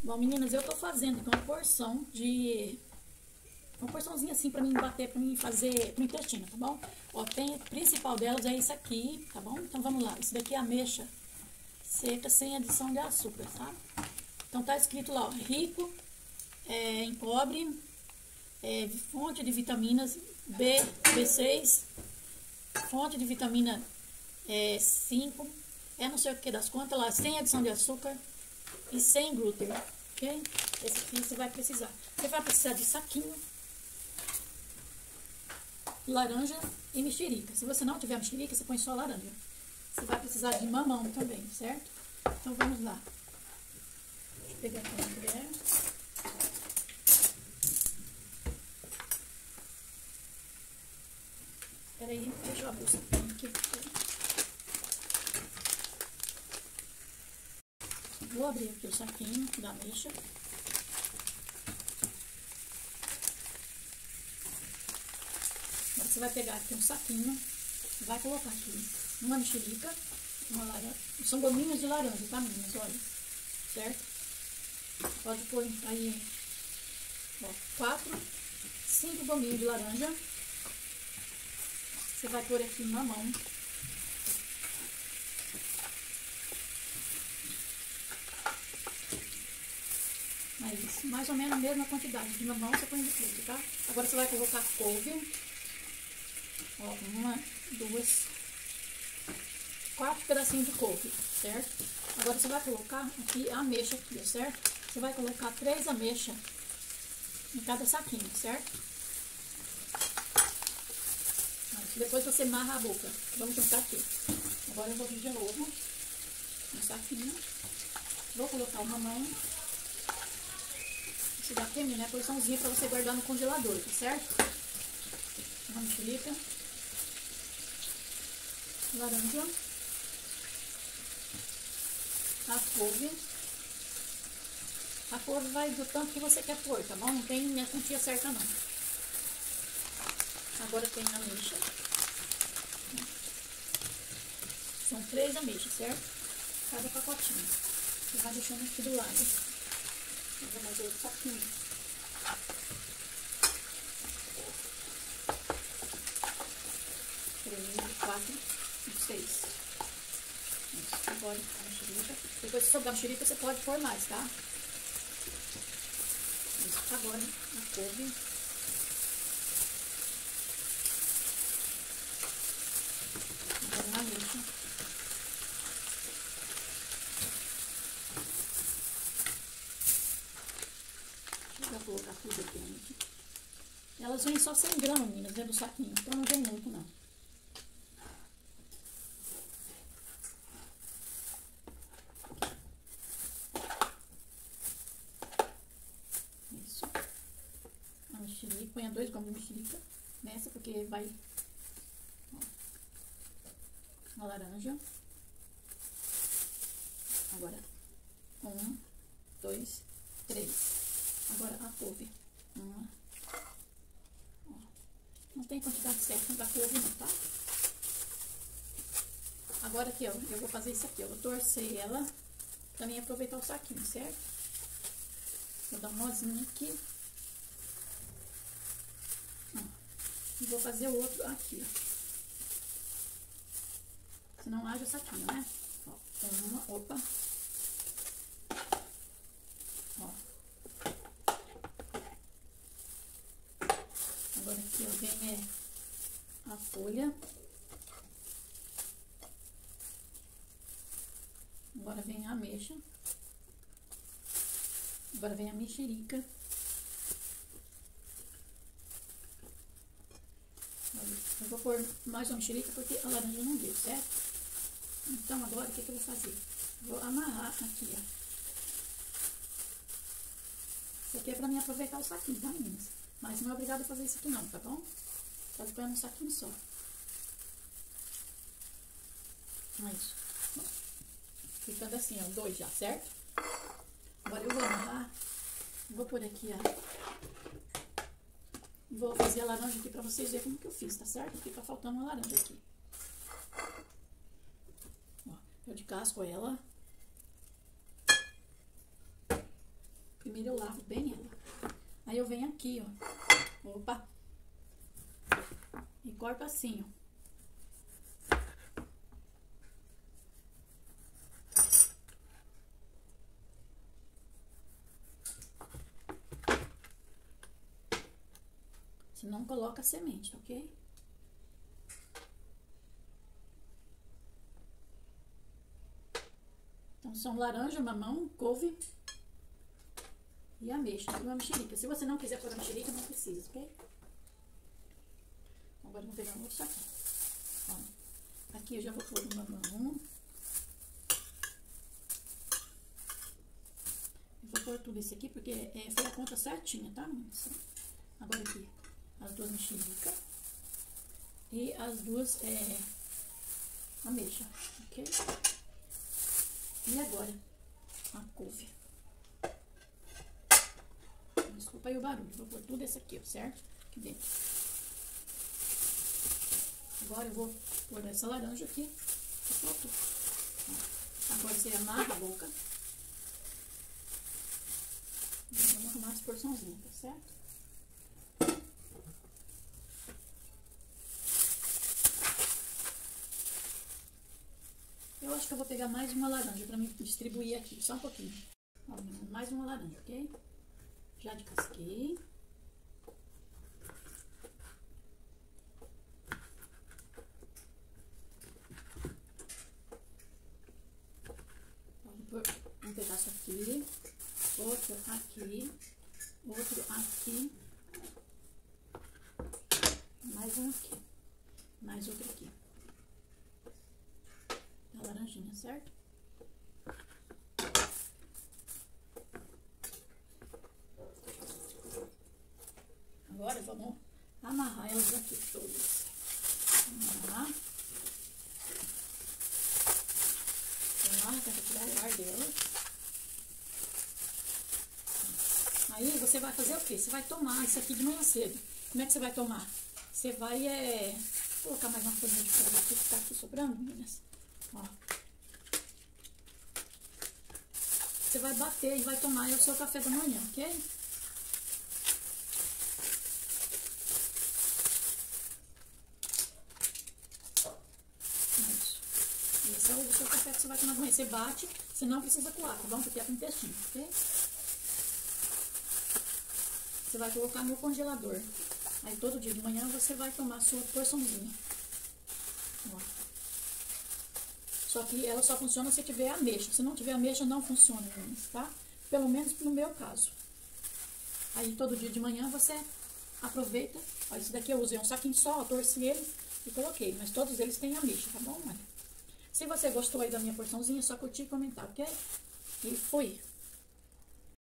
Bom, meninas, eu tô fazendo aqui uma porçãozinha assim pra mim bater, pra mim fazer pro intestino, tá bom? Ó, o principal delas é isso aqui, tá bom? Então vamos lá. Isso daqui é ameixa seca sem adição de açúcar, tá? Então tá escrito lá, ó, rico em cobre, fonte de vitaminas B6, fonte de vitamina 5, não sei o que das contas lá, sem adição de açúcar e sem glúten, ok? Esse aqui você vai precisar. Você vai precisar de saquinho, laranja e mexerica. Se você não tiver mexerica, você põe só laranja. Você vai precisar de mamão também, certo? Então vamos lá. Deixa eu pegar aqui uma colher. Peraí, deixa eu abrir o saquinho aqui. Vou abrir aqui o saquinho da ameixa. Agora você vai pegar aqui um saquinho, vai colocar aqui uma mexerica, uma laranja. São gominhas de laranja, tá, meninas? Olha, certo? Pode pôr aí, ó, 4, 5 gominhas de laranja. Você vai pôr aqui na mão. Isso, mais ou menos a mesma quantidade de mamão você põe de tudo, tá? Agora você vai colocar couve. Ó, 1, 2, 4 pedacinhos de couve, certo? Agora você vai colocar aqui a ameixa aqui, certo? Você vai colocar 3 ameixas em cada saquinho, certo? Depois você amarra a boca. Vamos juntar aqui. Agora eu vou vir de novo no saquinho. Vou colocar o mamão. Esse daqui, menina, é a porçãozinha pra você guardar no congelador, tá certo? Uma mexerica. Laranja. A couve. A couve vai do tanto que você quer pôr, tá bom? Não tem a quantia certa, não. Agora tem a ameixa. São 3 ameixas, certo? Cada pacotinho. Você vai deixando aqui do lado. Eu vou fazer outro saquinho. 3, 4, 6. Agora a mexerica. Depois, se sobrar mexerica, você pode pôr mais, tá? Isso. Agora a couve. Agora a ameixa. Vou colocar tudo aqui. Elas vêm só 100 gramas, meninas, dentro do saquinho. Então não vem muito, não. Isso. A mexerica. Põe 2 gomas de mexerica nessa, porque vai... Ó, uma laranja. Agora, 1, 2, 3. Agora a couve. Não tem quantidade certa da couve, não, tá? Agora aqui, ó, eu vou fazer isso aqui, ó. Vou torcer ela pra mim aproveitar o saquinho, certo? Vou dar um nozinho aqui. Ó, e vou fazer o outro aqui, ó. Se não haja saquinho, né? Ó, opa. Agora aqui, ó, vem a folha. Agora vem a ameixa. Agora vem a mexerica. Eu vou pôr mais uma mexerica porque a laranja não deu, certo? Então agora o que eu vou fazer? Vou amarrar aqui, ó. Isso aqui é pra mim aproveitar o saquinho, tá, meninas? Mas não é obrigado a fazer isso aqui não, tá bom? Pode pôr no saquinho só. É isso. Bom, ficando assim, ó, 2 já, certo? Agora eu vou amarrar. Vou pôr aqui, ó. Vou fazer a laranja aqui pra vocês verem como que eu fiz, tá certo? Porque tá faltando uma laranja aqui. Ó, eu descasco ela. primeiro eu lavo bem ela. Aí eu venho aqui, ó. Opa! E corto assim, ó. Se não coloca a semente, ok? Então, são laranja, mamão, couve e ameixa e uma mexerica. Se você não quiser pôr a mexerica, não precisa, ok? Agora eu vou pegar um outro saquinho. Ó, aqui eu já vou pôr o mamão. Eu vou pôr tudo isso aqui porque foi a conta certinha, tá, meninas? Agora aqui, as duas mexericas e as duas ameixa, ok? E agora, a couve. Desculpa aí o barulho, vou pôr tudo isso aqui, ó, certo? Aqui dentro. Agora eu vou pôr essa laranja aqui. Pronto. Agora você amarra a boca. Vamos arrumar as porçãozinhas, tá certo? Eu acho que eu vou pegar mais uma laranja pra me distribuir aqui, só um pouquinho. Ó, mais uma laranja, ok? Já descasquei. Vou pôr um pedaço aqui, outro aqui, outro aqui, mais um aqui, mais outro aqui. A laranjinha, certo? Agora vamos amarrar elas aqui todas. Amarrar. Amarra para tirar o ar dela. Aí você vai fazer o quê? Você vai tomar isso aqui de manhã cedo. Como é que você vai tomar? Você vai vou colocar mais uma folhinha de folha aqui que tá aqui sobrando, meninas. Ó. Você vai bater e vai tomar o seu café da manhã, ok? Isso. Esse é o seu café que você vai tomar de manhã. Você bate, você não precisa coar, tá bom? Porque é pro intestino, ok? Você vai colocar no congelador. Aí todo dia de manhã você vai tomar a sua porçãozinha. Ó. Só que ela só funciona se tiver ameixa. Se não tiver ameixa, não funciona, meninas, tá? Pelo menos no meu caso. Aí todo dia de manhã você aproveita. Ó, esse daqui eu usei um saquinho só, torci ele e coloquei. Mas todos eles têm ameixa, tá bom, mãe? Se você gostou aí da minha porçãozinha, é só curtir e comentar, ok? E fui!